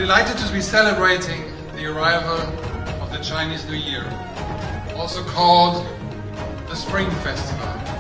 delighted to be celebrating the arrival of the Chinese New Year, also called the Spring Festival.